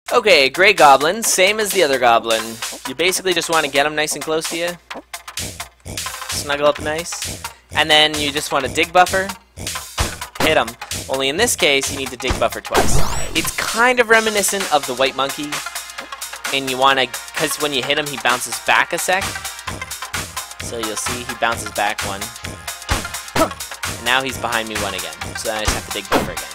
Okay, Grey Goblin, same as the other goblin. You basically just want to get him nice and close to you. Snuggle up nice. And then you just want to dig buffer. Hit him. Only in this case, you need to dig buffer twice. It's kind of reminiscent of the white monkey. And you want to, because when you hit him, he bounces back a sec. So you'll see he bounces back one. And now he's behind me one again. So then I just have to dig buffer again.